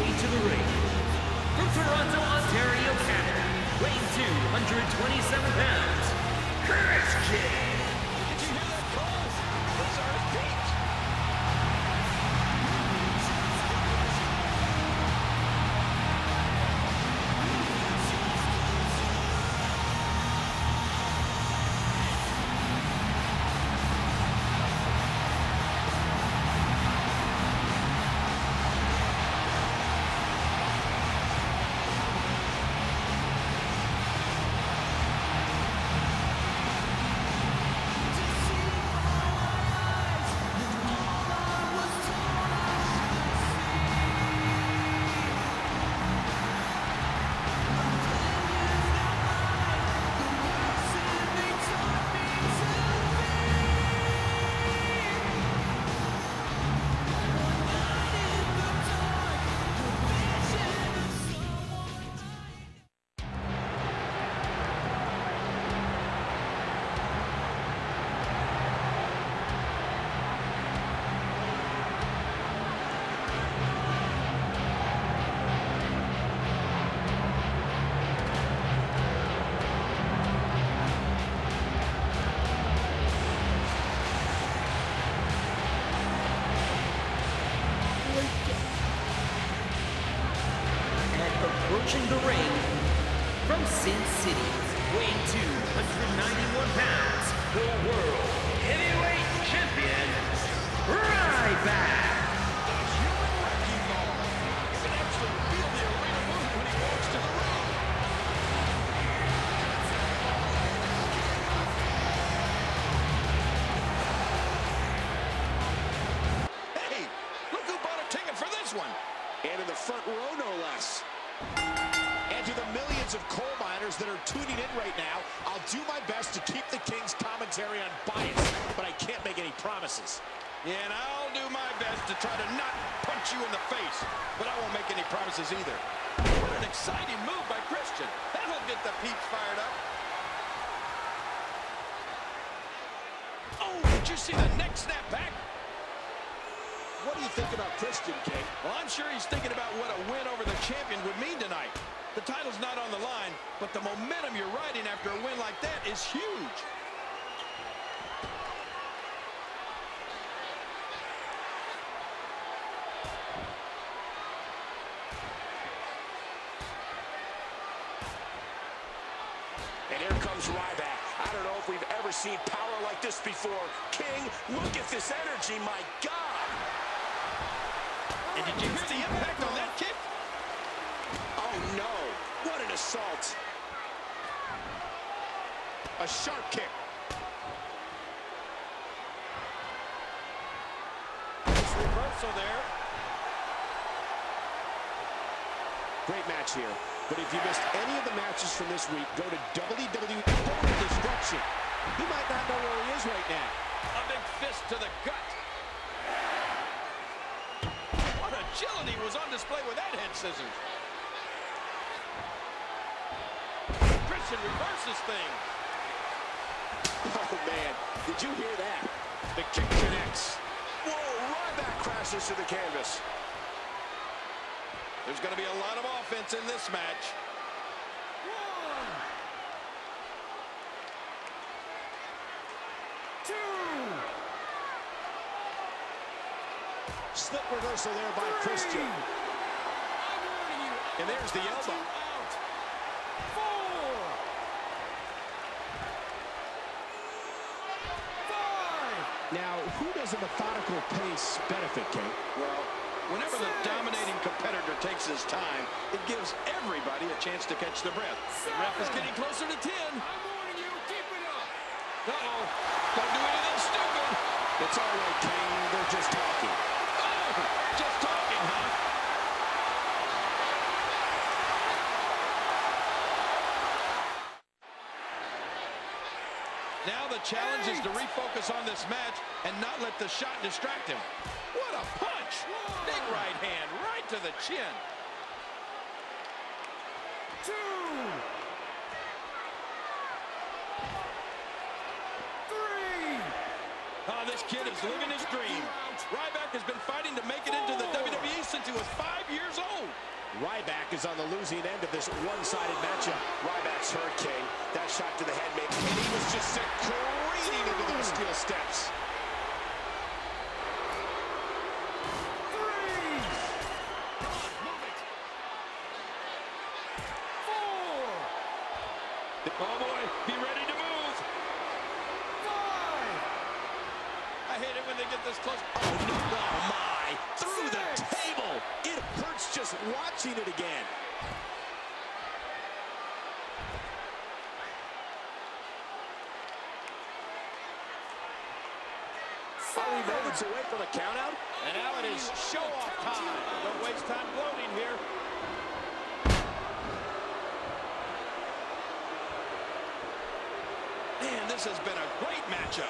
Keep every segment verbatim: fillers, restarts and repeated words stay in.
way to the ring. From Toronto, Ontario, Canada, weighing two hundred twenty-seven pounds, Christian. Did you hear that call? Those are his feet. Approaching the ring from Sin City, weighing two hundred ninety-one pounds, the World Heavyweight Champion, RYBACK. The human wrecking ball. You can actually feel the arena move when he walks to the ring. Hey, look who bought a ticket for this one. And in the front row, no less. And to the millions of coal miners that are tuning in right now, I'll do my best to keep the King's commentary unbiased, but I can't make any promises. Yeah, and I'll do my best to try to not punch you in the face, but I won't make any promises either. What an exciting move by Christian. That'll get the peeps fired up. Oh, did you see the neck snap back? What do you think about Christian, King? Well, I'm sure he's thinking about what a win over the champion would mean tonight. The title's not on the line, but the momentum you're riding after a win like that is huge. And here comes RYBACK. I don't know if we've ever seen power like this before. King, look at this energy, my God. And did you hear the impact on that kick? Oh, no. What an assault. A sharp kick. Nice reversal there. Great match here. But if you missed any of the matches from this week, go to W W E Total Destruction. He might not know where he is right now. A big fist to the gut. What agility was on display with that head scissors. Christian reverses things. Oh, man. Did you hear that? The kick connects. Whoa, RYBACK crashes to the canvas. There's going to be a lot of offense in this match. One. Two. Slip reversal there by Three. Christian. And there's the elbow. Out. Four. Five. Now, who does a methodical pace benefit, Kate? Well, whenever the dominating competitor takes his time, it gives everybody a chance to catch their breath. The ref is getting closer to ten. I'm warning you, keep it up. Uh-oh. Don't do anything stupid. It's all right, King. They're just talking. Oh, just talking, huh? Now the challenge is to refocus on this match and not let the shot distract him. What a punch! Big right hand right to the chin. Two. Three. Oh, this kid is living his dream. RYBACK has been fighting to make it into the W W E since he was five years old. RYBACK is on the losing end of this one-sided matchup. RYBACK's hurt, King. That shot to the head, maybe. And he was just sent careening into those steel steps. Three. Come on, move it. Four. Oh, boy. Be ready to move. Five. I hate it when they get this close. Oh, no. Oh, my. Through the table. It hurts just watching it again. Are we moments away from a countout? And now it is show-off time. Don't waste time gloating here. Man, this has been a great matchup.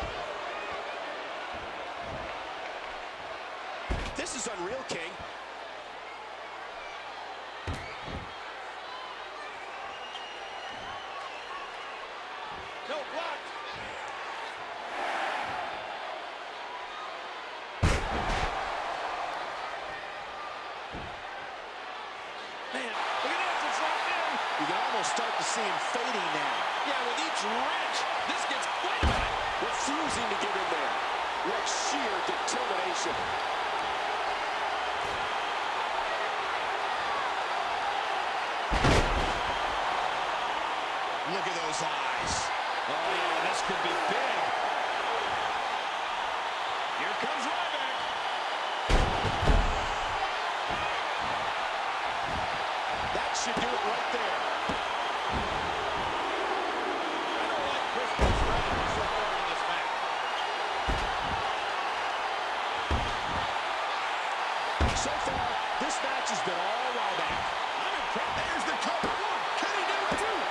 This is unreal, King. No, blocked. Man, look at this, it's locked in. You can almost start to see him fading now. Yeah, with each wrench, this gets, wait a minute. Refusing to get in there. What sheer determination. Look at those eyes. Oh, yeah, this could be big. Here comes RYBACK. That should do it right there. I don't like Christian's strategy so far in this match. So far, this match has been all RYBACK. I'm impressed. There's the cover. Can he do it? Two.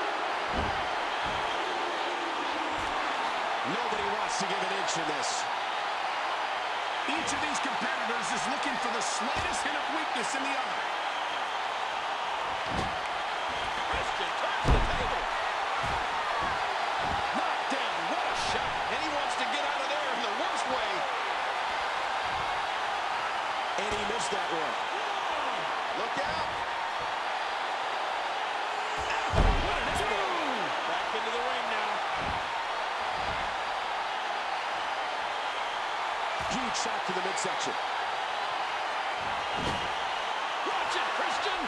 Nobody wants to give an inch in this. Each of these competitors is looking for the slightest hint of weakness in the other. Christian turns the table. Knocked down. What a shot. And he wants to get out of there in the worst way. And he missed that one. Look out. What an elbow. Back into the ring now. Huge shot to the midsection. Watch it, Christian.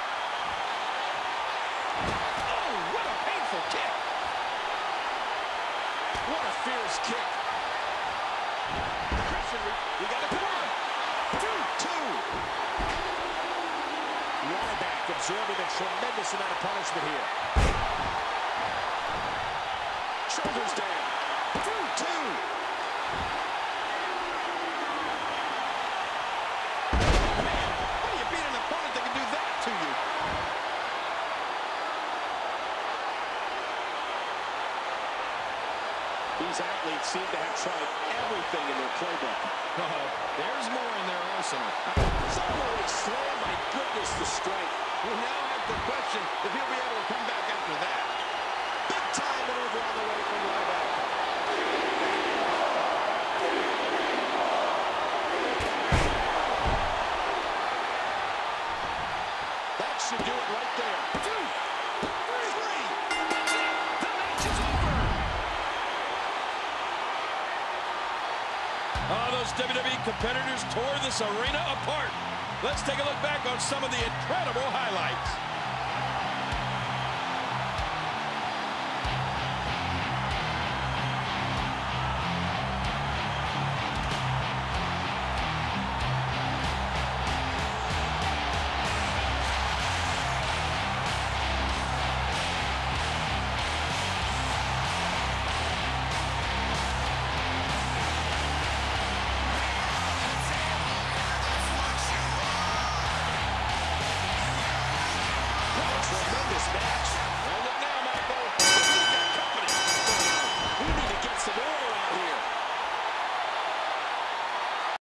Oh, what a painful kick. What a fierce kick. Christian, we, we got a one. Two. Two. RYBACK absorbing a tremendous amount of punishment here. Shoulders down. Two. Two. How do you beat an opponent that can do that to you? These athletes seem to have tried everything in their playbook. Oh, there's more in their arsenal. Holy slam, my goodness, the strike. We now have the question if he'll be able to come back after that. Big time maneuver on the way from RYBACK. That should do it right there. Two, three, that's it. The match is over. Oh, those W W E competitors tore this arena apart. Let's take a look back on some of the incredible highlights.